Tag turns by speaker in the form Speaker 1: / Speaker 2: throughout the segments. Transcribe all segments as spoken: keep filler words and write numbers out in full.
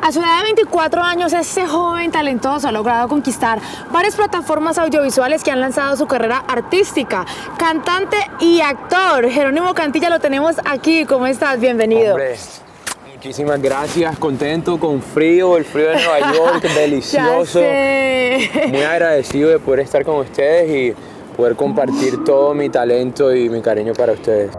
Speaker 1: A su edad de veinticuatro años, este joven talentoso ha logrado conquistar varias plataformas audiovisuales que han lanzado su carrera artística. Cantante y actor, Jerónimo Cantilla, lo tenemos aquí. ¿Cómo estás? Bienvenido.
Speaker 2: Hombre, muchísimas gracias, contento, con frío, el frío de Nueva York, delicioso.
Speaker 1: Ya sé.
Speaker 2: Muy agradecido de poder estar con ustedes y poder compartir todo mi talento y mi cariño para ustedes.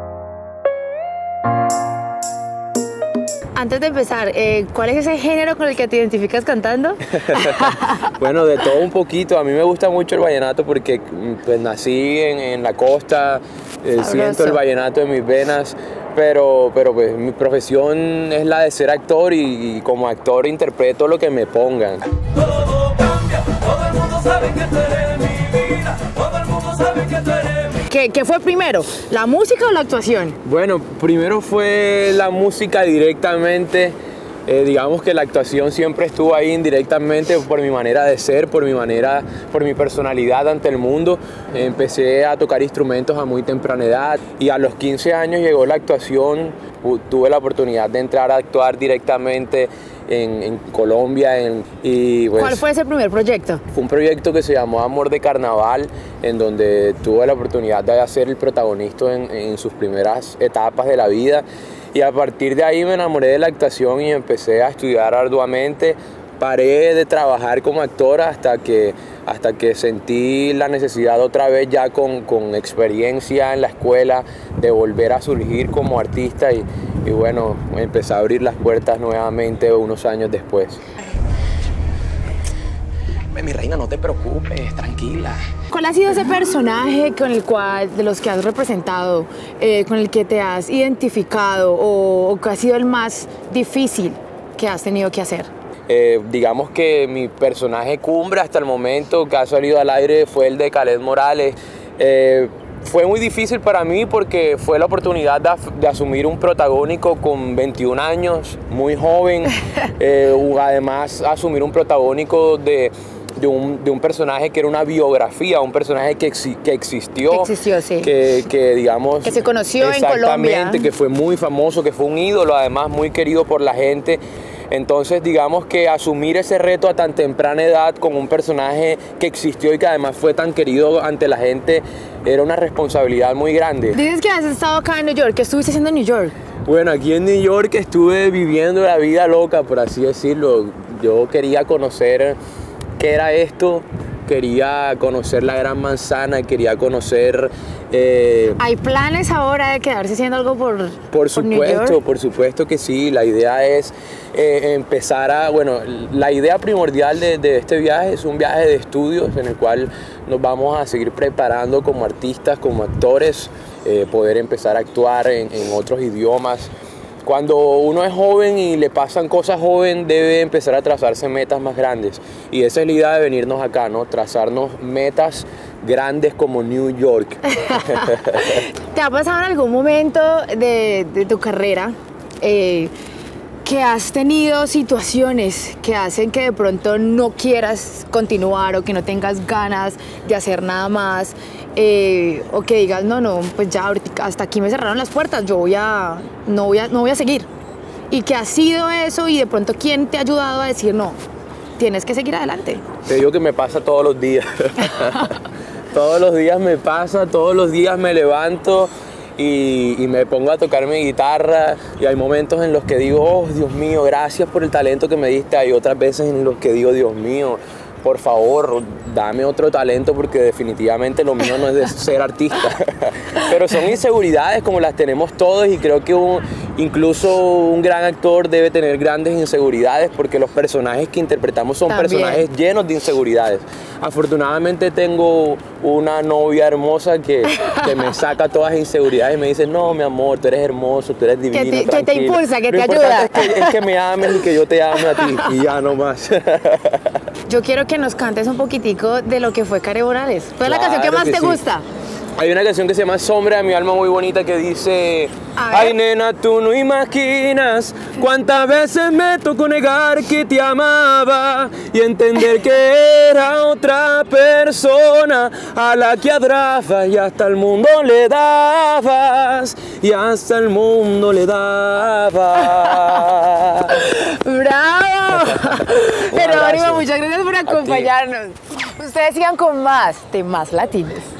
Speaker 1: Antes de empezar, eh, ¿cuál es ese género con el que te identificas cantando?
Speaker 2: Bueno, de todo un poquito. A mí me gusta mucho el vallenato porque pues, nací en, en la costa, eh, siento el vallenato en mis venas, pero, pero pues, mi profesión es la de ser actor y, y como actor interpreto lo que me pongan.
Speaker 3: Todo cambia, todo el mundo sabe que tú eres mi vida, todo el mundo sabe que tú eres mi vida.
Speaker 1: ¿Qué, ¿Qué fue primero, la música o la actuación?
Speaker 2: Bueno, primero fue la música directamente. Eh, digamos que la actuación siempre estuvo ahí indirectamente por mi manera de ser, por mi manera, por mi personalidad ante el mundo. Empecé a tocar instrumentos a muy temprana edad y a los quince años llegó la actuación. Tuve la oportunidad de entrar a actuar directamente en, en Colombia. En, y pues,
Speaker 1: ¿Cuál fue ese primer proyecto?
Speaker 2: Fue un proyecto que se llamó Amor de Carnaval, en donde tuve la oportunidad de ser el protagonista en, en sus primeras etapas de la vida. Y a partir de ahí me enamoré de la actuación y empecé a estudiar arduamente. Paré de trabajar como actor hasta que, hasta que sentí la necesidad otra vez ya con, con experiencia en la escuela de volver a surgir como artista y, y bueno, empecé a abrir las puertas nuevamente unos años después.
Speaker 4: Mi reina, no te preocupes, tranquila.
Speaker 1: ¿Cuál ha sido ese personaje con el cual, de los que has representado, eh, con el que te has identificado o, o que ha sido el más difícil que has tenido que hacer?
Speaker 2: Eh, digamos que mi personaje cumbre hasta el momento que ha salido al aire fue el de Kaleth Morales. Eh, fue muy difícil para mí porque fue la oportunidad de, de asumir un protagónico con veintiún años, muy joven. Eh, además, asumir un protagónico de... De un, de un personaje que era una biografía, un personaje que, exi que existió,
Speaker 1: que existió, sí.
Speaker 2: que, que digamos...
Speaker 1: Que se conoció en Colombia.
Speaker 2: Exactamente, que fue muy famoso, que fue un ídolo, además muy querido por la gente. Entonces, digamos que asumir ese reto a tan temprana edad con un personaje que existió y que además fue tan querido ante la gente, era una responsabilidad muy grande.
Speaker 1: Dices que has estado acá en New York. ¿Qué estuviste haciendo en New York?
Speaker 2: Bueno, aquí en New York estuve viviendo la vida loca, por así decirlo. Yo quería conocer qué era esto, quería conocer la Gran Manzana, quería conocer... Eh,
Speaker 1: ¿Hay planes ahora de quedarse haciendo algo por,
Speaker 2: por supuesto,
Speaker 1: por New York?
Speaker 2: Por supuesto que sí. La idea es eh, empezar a... Bueno, la idea primordial de, de este viaje es un viaje de estudios en el cual nos vamos a seguir preparando como artistas, como actores, eh, poder empezar a actuar en, en otros idiomas. Cuando uno es joven y le pasan cosas joven, debe empezar a trazarse metas más grandes. Y esa es la idea de venirnos acá, ¿no? Trazarnos metas grandes como New York.
Speaker 1: ¿Te ha pasado en algún momento de, de tu carrera eh, que has tenido situaciones que hacen que de pronto no quieras continuar o que no tengas ganas de hacer nada más? Eh, o que digas, no, no, pues ya ahorita hasta aquí me cerraron las puertas, yo voy a, no voy a, no voy a seguir. ¿Y qué ha sido eso? Y de pronto, ¿quién te ha ayudado a decir, no, tienes que seguir adelante?
Speaker 2: Te digo que me pasa todos los días. Todos los días me pasa, todos los días me levanto y, y me pongo a tocar mi guitarra y hay momentos en los que digo, oh, Dios mío, gracias por el talento que me diste. Hay otras veces en los que digo, Dios mío, por favor, dame otro talento porque definitivamente lo mío no es de ser artista. Pero son inseguridades como las tenemos todos y creo que un, incluso un gran actor debe tener grandes inseguridades porque los personajes que interpretamos son
Speaker 1: También.
Speaker 2: personajes llenos de inseguridades. Afortunadamente tengo una novia hermosa que, que me saca todas las inseguridades y me dice, no, mi amor, tú eres hermoso, tú eres divino,
Speaker 1: Que te,
Speaker 2: tranquilo.
Speaker 1: que te impulsa, que
Speaker 2: Lo
Speaker 1: te
Speaker 2: importante
Speaker 1: ayuda.
Speaker 2: Es que, es que me ames y que yo te ame a ti y ya no más.
Speaker 1: Yo quiero que nos cantes un poquitico de lo que fue Kaleth Morales. ¿Cuál es la canción que
Speaker 2: Claro
Speaker 1: más
Speaker 2: que
Speaker 1: te
Speaker 2: sí.
Speaker 1: gusta?
Speaker 2: Hay una canción que se llama Sombra de mi alma muy bonita que dice:
Speaker 1: A ver.
Speaker 2: ay nena, tú no imaginas cuántas veces me tocó negar que te amaba y entender que era otra persona a la que adorabas y hasta el mundo le dabas y hasta el mundo le dabas.
Speaker 1: ¡Bravo! muchas gracias por acompañarnos. Ustedes sigan con más temas latinos.